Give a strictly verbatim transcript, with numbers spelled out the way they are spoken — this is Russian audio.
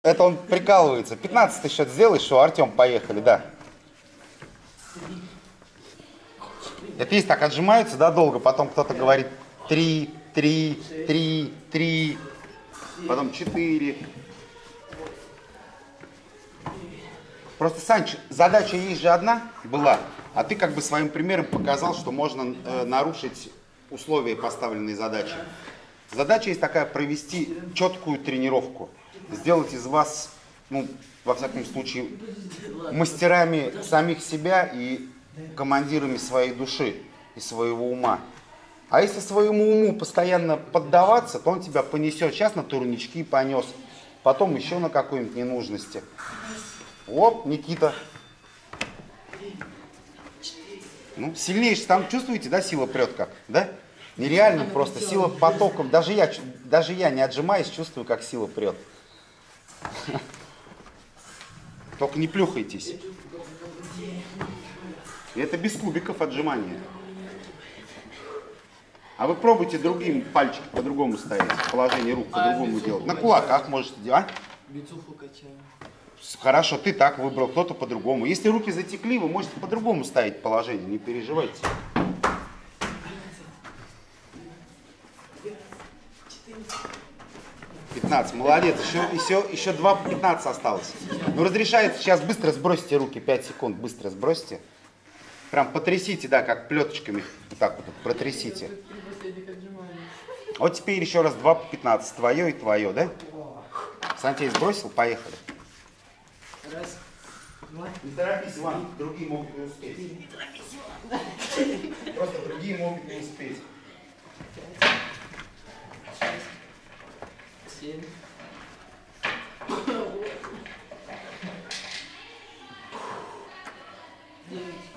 Это он прикалывается. пятнадцатый счет сделай, что, Артем, поехали, да. Это есть так, отжимаются, да, долго, потом кто-то говорит три, три, три, три, потом четыре. Просто, Санч, задача есть же одна была, а ты как бы своим примером показал, что можно э, нарушить условия поставленной задачи. Задача есть такая, провести четкую тренировку, сделать из вас, ну, во всяком случае, мастерами самих себя и командирами своей души и своего ума. А если своему уму постоянно поддаваться, то он тебя понесет. Сейчас на турнички понес, потом еще на какой-нибудь ненужности. Оп, Никита. Ну, сильнейший, там чувствуете, да, сила прет как, да? Нереально просто, сила потоком. Даже я, даже я, не отжимаясь, чувствую, как сила прет. Только не плюхайтесь. И это без кубиков отжимания. А вы пробуйте другим пальчики по-другому ставить, положение рук по-другому делать. На кулаках можете делать. А? Бицуху качаем. Хорошо, ты так выбрал, кто-то по-другому. Если руки затекли, вы можете по-другому ставить положение, не переживайте. пятнадцать, молодец, еще, еще, еще два по пятнадцать осталось. Ну, разрешается, сейчас быстро сбросите руки, пять секунд, быстро сбросите. Прям потрясите, да, как плеточками, вот так вот, протрясите. Вот теперь еще раз два по пятнадцать, твое и твое, да? Сантей сбросил, поехали. Раз, два. Не торопись, Иван, другие могут не успеть. Не торопись, Иван. Просто другие могут не успеть. Шесть, семь. Девять.